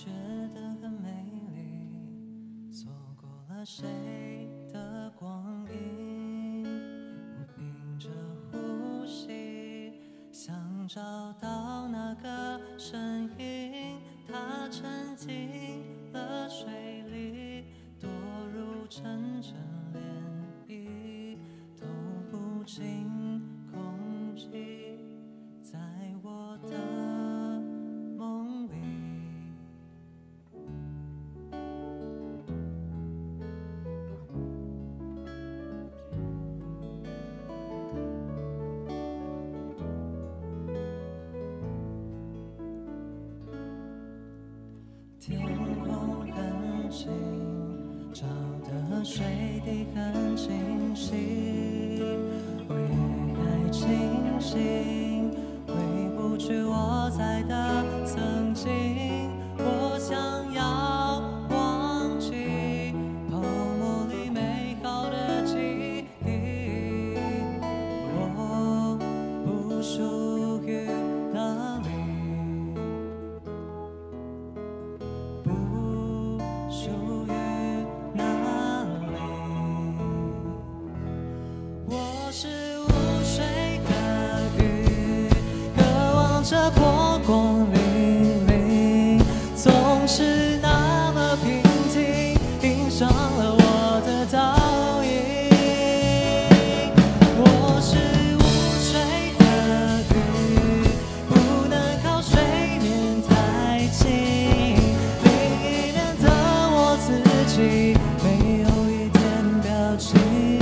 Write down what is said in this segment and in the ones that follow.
觉得很美丽，错过了谁的光阴？我屏着呼吸，想找到那个身影，它沉进了水里，堕入阵阵涟漪，都不进空气，在我的梦里。天空很近，照得水滴很清晰，我也还清醒，回不去我在的曾经，我想要忘记泡沫里美好的记忆，我不属于那里。不属于哪里？我是无水的鱼，渴望着波光粼粼，总是那么平静，映上了我的倒影。我是无水的鱼，不能靠水面太近。没有一点表情。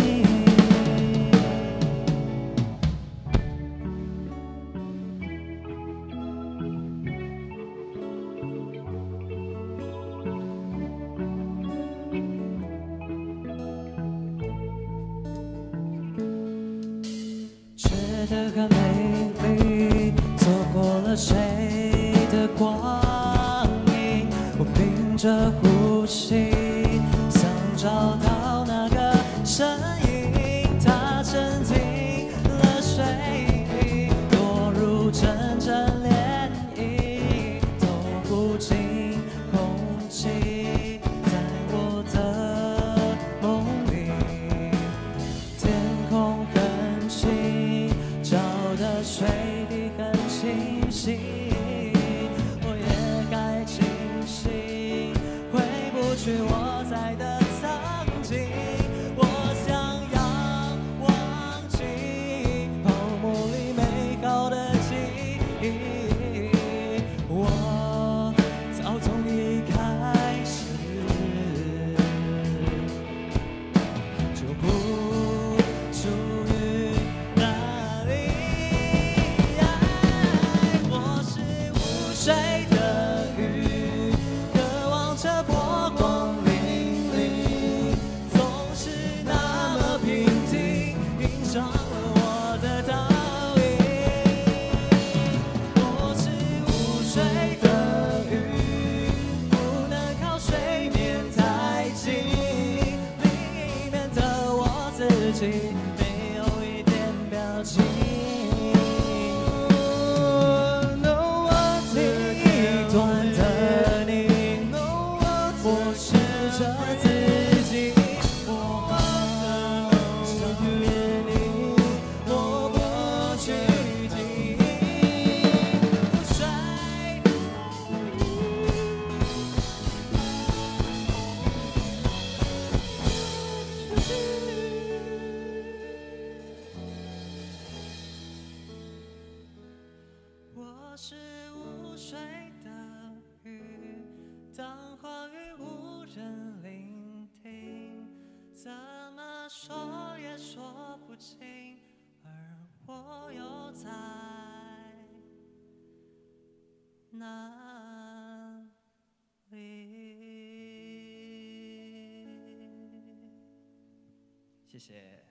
觉得很美丽，错过了谁的光阴，我屏着呼吸，想找到那个身影，它沉进了水里，堕入阵阵涟漪，都不进空气，在我的梦里。天空很清，照得水滴很清晰，我也该清醒，回不去我在的曾经，我想要忘记泡沫里美好的记忆，我早从一开始就不属于哪里。我是无水的鱼，渴望着波光粼粼，总是那么平静，映上了我的倒影。我是无水的鱼，不能靠水面太近，里面的我自己没有一点表情。一段的你，我试着自己，我想念你，我不去记忆。水。我是无水的鱼，当话语无人聆听，怎么说也说不清，而我又在哪里？谢谢。